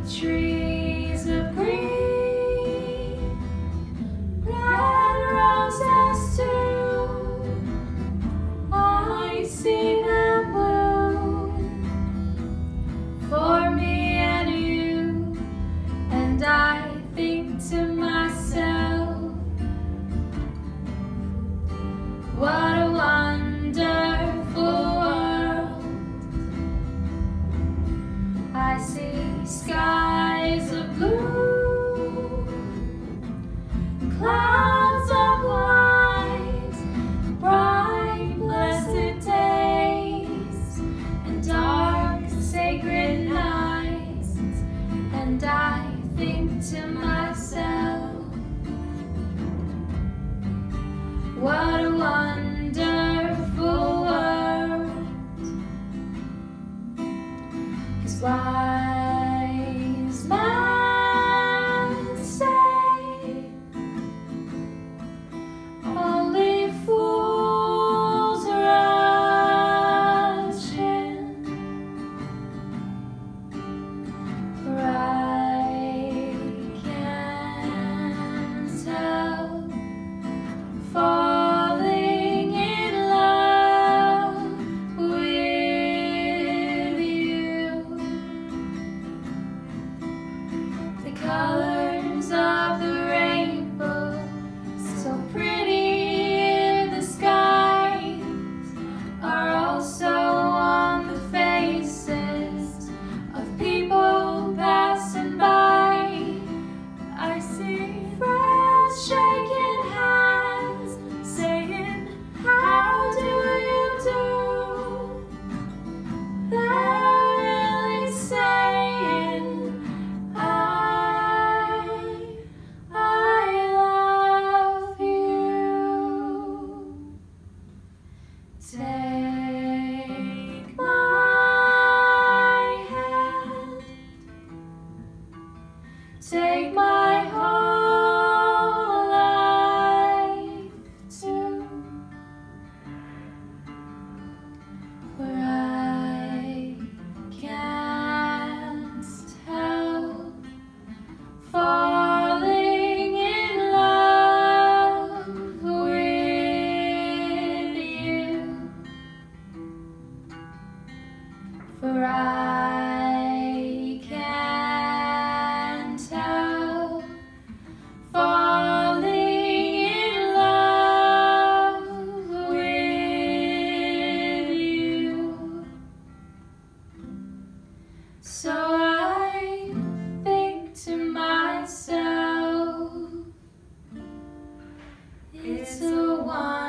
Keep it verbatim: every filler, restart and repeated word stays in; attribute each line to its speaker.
Speaker 1: trees of green, red roses too. I see them bloom for me and you, and I think to myself, what a wonderful world. I see skies of blue, clouds of white, bright blessed days, and dark sacred nights, and I think to myself, what a wonderful world. 'Cause wise men say only fools rush in, for I can't help falling in love with you. The colors of the rainbow, so pretty in the skies, are also on the faces of people passing by. I see friends shaking hands, saying, how do you do? They're really saying, I, I love you. Take my hand, take my whole life too, for I can't help falling in love with you, for I can't help falling in love with you. So I think to myself, it's a one